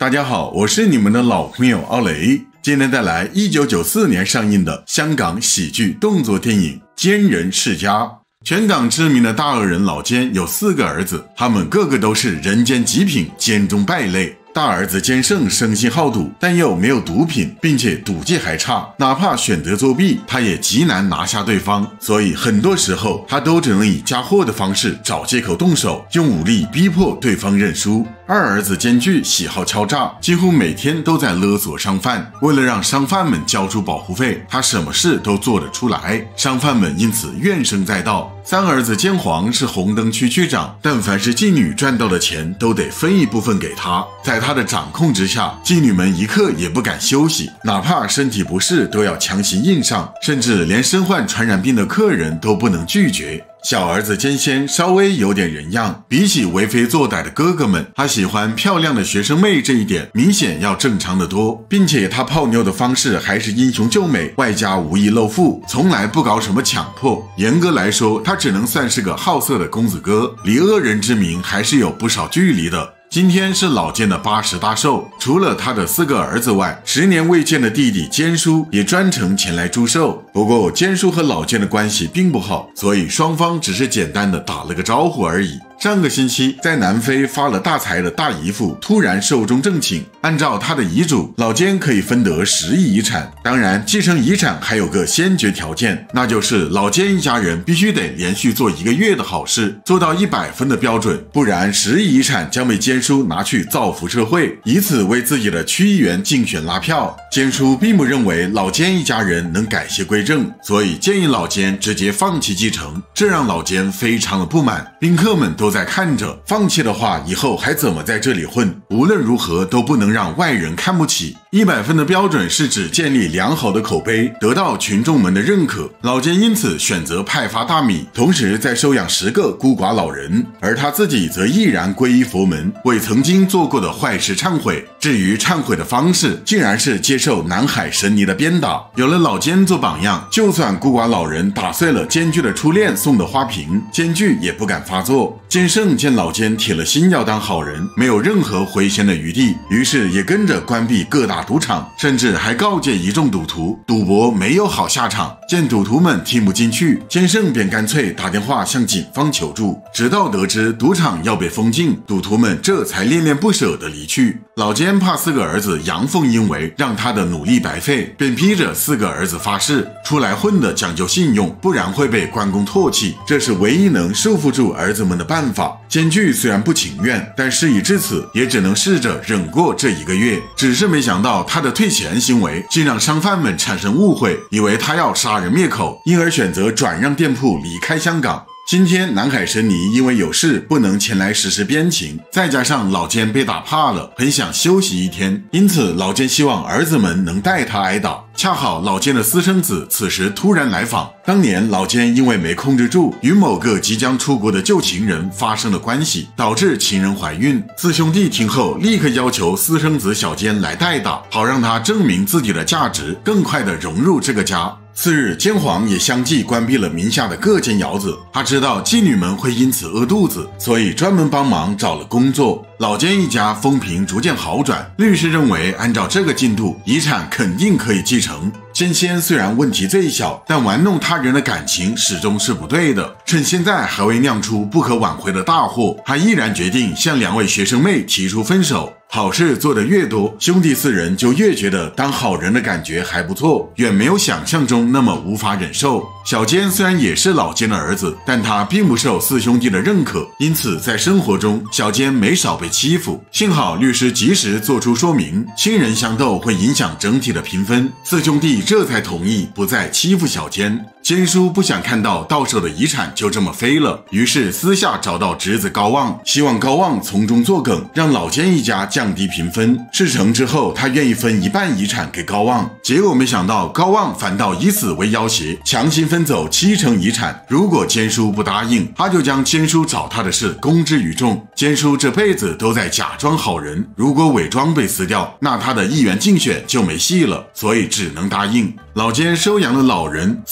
大家好，我是你们的老朋友奥雷，今天带来1994年上映的香港喜剧动作电影《奸人世家》。全港知名的大恶人老奸有4个儿子，他们个个都是人间极品，奸中败类。大儿子奸圣生性好赌，但又没有毒品，并且赌技还差，哪怕选择作弊，他也极难拿下对方，所以很多时候他都只能以嫁祸的方式找借口动手，用武力逼迫对方认输。二儿子奸巨喜好敲诈，几乎每天都在勒索商贩，为了让商贩们交出保护费，他什么事都做得出来，商贩们因此怨声载道。三儿子奸黄是红灯区区长，但凡是妓女赚到的钱都得分一部分给他，在他的掌控之下，妓女们一刻也不敢休息，哪怕身体不适都要强行硬上，甚至连身患传染病的客人都不能拒绝。小儿子奸仙稍微有点人样，比起为非作歹的哥哥们，他喜欢漂亮的学生妹这一点明显要正常的多，并且他泡妞的方式还是英雄救美，外加无意露富，从来不搞什么强迫。严格来说，他只能算是个好色的公子哥，离恶人之名还是有不少距离的。今天是老奸的80大寿，除了他的4个儿子外，10年未见的弟弟奸叔也专程前来祝寿。不过奸叔和老奸的关系并不好，所以双方只是简单的打了个招呼而已。上个星期在南非发了大财的大姨父突然寿终正寝，按照他的遗嘱，老奸可以分得10亿遗产。当然，继承遗产还有个先决条件，那就是老奸一家人必须得连续做1个月的好事，做到100分的标准，不然10亿遗产将被奸叔拿去造福社会，以此为自己的区议员竞选拉票。奸叔并不认为老奸一家人能改邪归正，所以建议老奸直接放弃继承，这让老奸非常的不满。宾客们都在看着，放弃的话以后还怎么在这里混？无论如何都不能让外人看不起。100分的标准是指建立良好的口碑，得到群众们的认可。老奸因此选择派发大米，同时再收养10个孤寡老人，而他自己则毅然皈依佛门，为曾经做过的坏事忏悔。至于忏悔的方式，竟然是接受南海神尼的鞭打。有了老奸做榜样，就算孤寡老人打碎了奸巨的初恋送的花瓶，奸巨也不敢发作。奸圣见老奸铁了心要当好人，没有任何回旋的余地，于是也跟着关闭各大赌场，甚至还告诫一众赌徒，赌博没有好下场。见赌徒们听不进去，奸圣便干脆打电话向警方求助，直到得知赌场要被封禁，赌徒们这才恋恋不舍地离去。老奸怕4个儿子阳奉阴违，让他的努力白费，便逼着4个儿子发誓，出来混的讲究信用，不然会被关公唾弃，这是唯一能束缚住儿子们的办法。奸巨虽然不情愿，但事已至此，也只能试着忍过这1个月。只是没想到他的退钱行为竟让商贩们产生误会，以为他要杀人灭口，因而选择转让店铺离开香港。今天南海神尼因为有事不能前来实施鞭刑，再加上老奸被打怕了，很想休息1天，因此老奸希望儿子们能带他挨打。恰好老奸的私生子此时突然来访，当年老奸因为没控制住，与某个即将出国的旧情人发生了关系，导致情人怀孕。4兄弟听后立刻要求私生子小奸来代打，好让他证明自己的价值，更快地融入这个家。次日，奸黄也相继关闭了名下的各间窑子。他知道妓女们会因此饿肚子，所以专门帮忙找了工作。老奸一家风评逐渐好转，律师认为按照这个进度，遗产肯定可以继承。奸仙虽然问题最小，但玩弄他人的感情始终是不对的。趁现在还未酿出不可挽回的大祸，他毅然决定向2位学生妹提出分手。好事做得越多，兄弟4人就越觉得当好人的感觉还不错，远没有想象中那么无法忍受。小奸虽然也是老奸的儿子，但他并不受4兄弟的认可，因此在生活中小奸没少被欺负。幸好律师及时做出说明，亲人相斗会影响整体的评分，4兄弟这才同意不再欺负小奸。奸叔不想看到到手的遗产就这么飞了，于是私下找到侄子高旺，希望高旺从中作梗，让老奸一家降低评分。事成之后，他愿意分1半遗产给高旺，结果没想到高旺反倒以此为要挟，强行分走7成遗产。如果奸叔不答应，他就将奸叔找他的事公之于众。奸叔这辈子都在假装好人，如果伪装被撕掉，那他的议员竞选就没戏了，所以只能答应。老奸收养了老人，4兄弟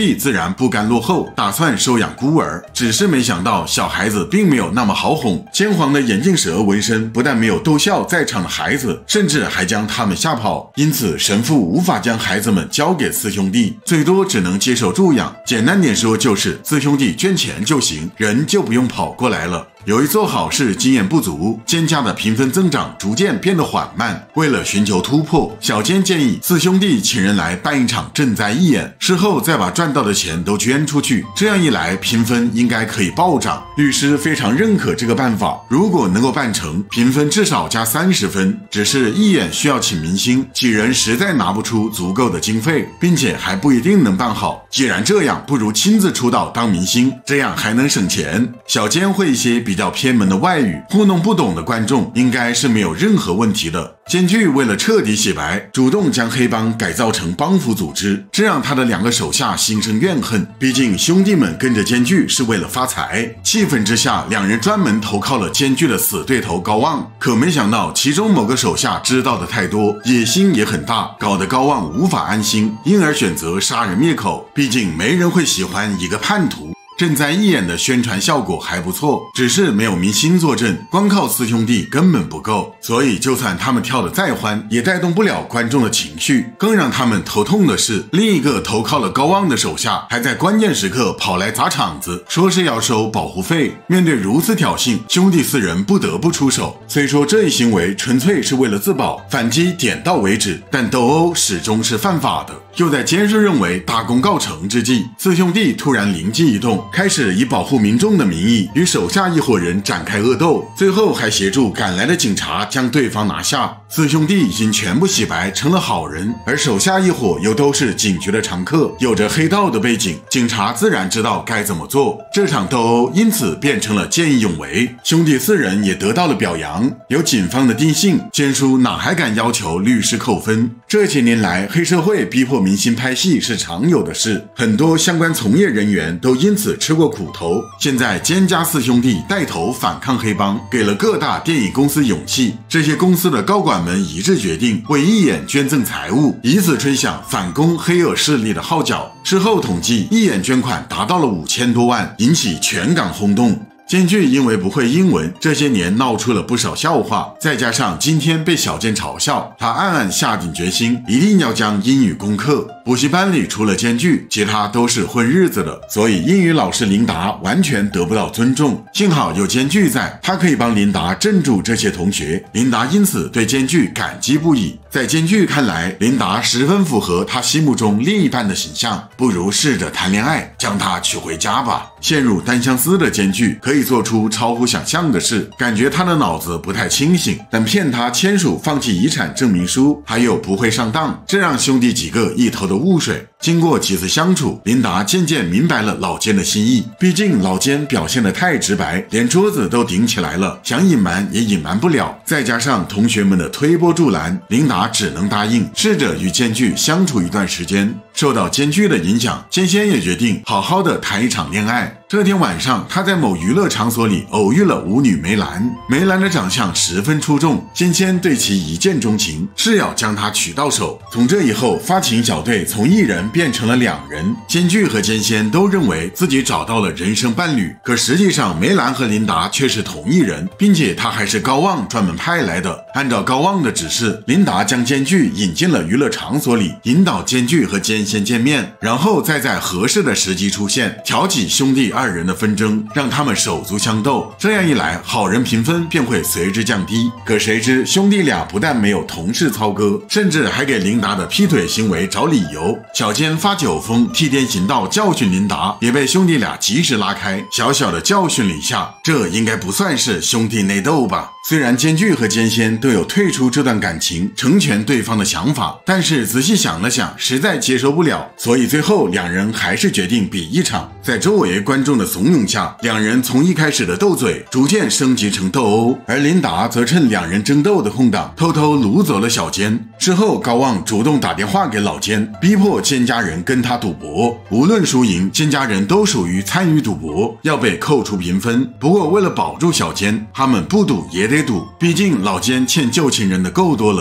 弟自然不甘落后，打算收养孤儿，只是没想到小孩子并没有那么好哄。尖黄的眼镜蛇纹身不但没有逗笑在场的孩子，甚至还将他们吓跑，因此神父无法将孩子们交给四兄弟，最多只能接受助养。简单点说，就是四兄弟捐钱就行，人就不用跑过来了。由于做好事经验不足，蒹葭的评分增长逐渐变得缓慢。为了寻求突破，小蒹建议四兄弟请人来办一场赈灾义演，事后再把赚到的钱都捐出去，这样一来评分应该可以暴涨。律师非常认可这个办法，如果能够办成，评分至少加30分。只是义演需要请明星，几人实在拿不出足够的经费，并且还不一定能办好。既然这样，不如亲自出道当明星，这样还能省钱。小蒹会一些比较偏门的外语，糊弄不懂的观众应该是没有任何问题的。艰巨为了彻底洗白，主动将黑帮改造成帮扶组织，这让他的2个手下心生怨恨。毕竟兄弟们跟着艰巨是为了发财。气愤之下，2人专门投靠了艰巨的死对头高旺。可没想到其中某个手下知道的太多，野心也很大，搞得高旺无法安心，因而选择杀人灭口。毕竟没人会喜欢一个叛徒。赈灾义演的宣传效果还不错，只是没有明星坐镇，光靠四兄弟根本不够，所以就算他们跳得再欢，也带动不了观众的情绪。更让他们头痛的是，另一个投靠了高旺的手下还在关键时刻跑来砸场子，说是要收保护费。面对如此挑衅，兄弟4人不得不出手。虽说这一行为纯粹是为了自保，反击点到为止，但斗殴始终是犯法的。就在监视认为大功告成之际，四兄弟突然灵机一动，开始以保护民众的名义与手下一伙人展开恶斗，最后还协助赶来的警察将对方拿下。四兄弟已经全部洗白成了好人，而手下一伙又都是警局的常客，有着黑道的背景，警察自然知道该怎么做。这场斗殴因此变成了见义勇为，兄弟4人也得到了表扬。有警方的定性，监叔哪还敢要求律师扣分？这些年来，黑社会逼迫明星拍戏是常有的事，很多相关从业人员都因此吃过苦头。现在蒹葭4兄弟带头反抗黑帮，给了各大电影公司勇气。这些公司的高管们一致决定为义演捐赠财物，以此吹响反攻黑恶势力的号角。事后统计，义演捐款达到了5000多万，引起全港轰动。艰巨因为不会英文，这些年闹出了不少笑话，再加上今天被小蒹嘲笑，他暗暗下定决心，一定要将英语攻克。补习班里除了艰巨，其他都是混日子的，所以英语老师琳达完全得不到尊重。幸好有艰巨在，他可以帮琳达镇住这些同学，琳达因此对艰巨感激不已。在艰巨看来，琳达十分符合他心目中另一半的形象，不如试着谈恋爱，将她娶回家吧。陷入单相思的艰巨可以做出超乎想象的事，感觉他的脑子不太清醒，但骗他签署放弃遗产证明书，还有不会上当，这让兄弟几个一头的雾水。经过几次相处，琳达渐渐明白了老奸的心意，毕竟老奸表现得太直白，连桌子都顶起来了，想隐瞒也隐瞒不了。再加上同学们的推波助澜，琳达只能答应试着与艰巨相处一段时间。受到艰巨的影响，艰仙也决定好好的谈一场恋爱。这天晚上，他在某娱乐场所里偶遇了舞女梅兰。梅兰的长相十分出众，艰仙对其一见钟情，是要将她娶到手。从这以后，发情小队从1人变成了2人。艰巨和艰仙都认为自己找到了人生伴侣，可实际上梅兰和琳达却是同一人，并且他还是高旺专门派来的。按照高旺的指示，琳达将艰巨引进了娱乐场所里，引导艰巨和艰仙见面，然后再在合适的时机出现，挑起兄弟2人的纷争，让他们手足相斗。这样一来，好人评分便会随之降低。可谁知兄弟俩不但没有同事操戈，甚至还给琳达的劈腿行为找理由。小蒹发酒疯，替天行道教训琳达，也被兄弟俩及时拉开，小小的教训了一下。这应该不算是兄弟内斗吧？虽然艰巨和艰仙都有退出这段感情，成全对方的想法，但是仔细想了想，实在接受不了，所以最后2人还是决定比一场。在周围观众的怂恿下，2人从一开始的斗嘴逐渐升级成斗殴，而琳达则趁2人争斗的空档偷偷掳走了小蒹。事后高旺主动打电话给老蒹，逼迫蒹家人跟他赌博，无论输赢，蒹家人都属于参与赌博，要被扣除评分。不过为了保住小蒹，他们不赌也得赌，毕竟老蒹欠旧情人的够多了，现在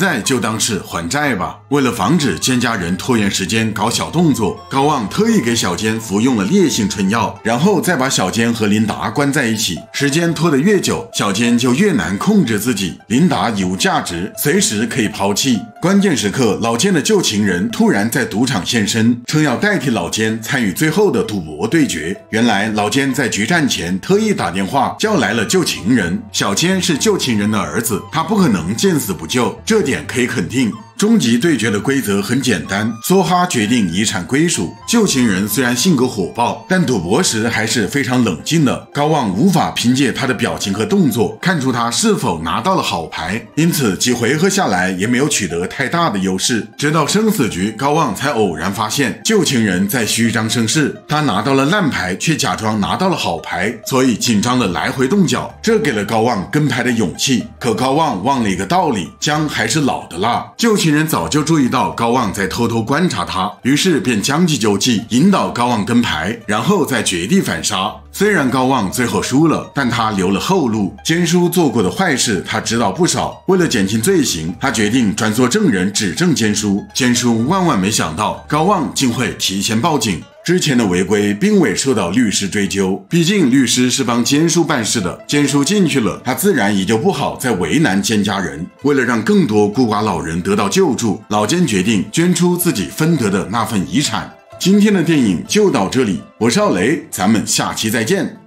在就当是还债吧。为了防止奸家人拖延时间搞小动作，高旺特意给小坚服用了烈性春药，然后再把小坚和琳达关在一起。时间拖得越久，小坚就越难控制自己。琳达已无价值，随时可以抛弃。关键时刻，老坚的旧情人突然在赌场现身，称要代替老坚参与最后的赌博对决。原来老坚在决战前特意打电话叫来了旧情人，小坚是旧情人的儿子，他不可能见死不救，这点可以肯定。终极对决的规则很简单，梭哈决定遗产归属。旧情人虽然性格火爆，但赌博时还是非常冷静的。高旺无法凭借他的表情和动作看出他是否拿到了好牌，因此几回合下来也没有取得太大的优势。直到生死局，高旺才偶然发现旧情人在虚张声势，他拿到了烂牌，却假装拿到了好牌，所以紧张的来回动脚，这给了高旺跟牌的勇气。可高旺忘了一个道理，姜还是老的辣。旧情人早就注意到高旺在偷偷观察他，于是便将计就计，引导高旺跟牌，然后再绝地反杀。虽然高旺最后输了，但他留了后路。坚叔做过的坏事他知道不少，为了减轻罪行，他决定转做证人指证坚叔。坚叔万万没想到高旺竟会提前报警。之前的违规并未受到律师追究，毕竟律师是帮坚叔办事的，坚叔进去了，他自然也就不好再为难坚家人。为了让更多孤寡老人得到救助，老坚决定捐出自己分得的那份遗产。今天的电影就到这里，我是奥雷，咱们下期再见。